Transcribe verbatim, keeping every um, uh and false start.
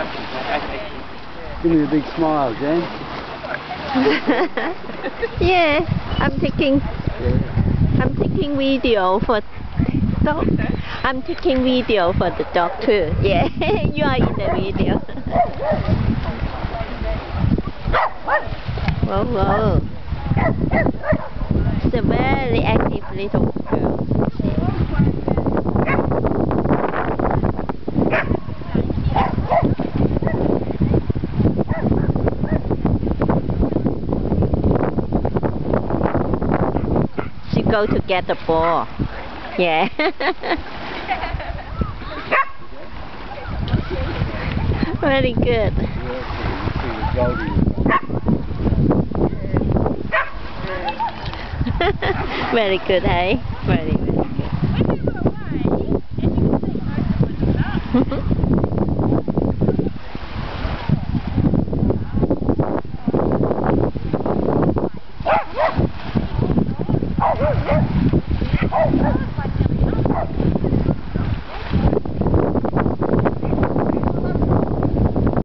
Give me a big smile, Jen. Yeah, I'm taking. Yeah. I'm taking video for dog. I'm taking video for the dog too. Yeah, you are in the video. Whoa, whoa. It's a very active little girl. She go to get the ball. Yeah. Very good. Very good, hey? Very good.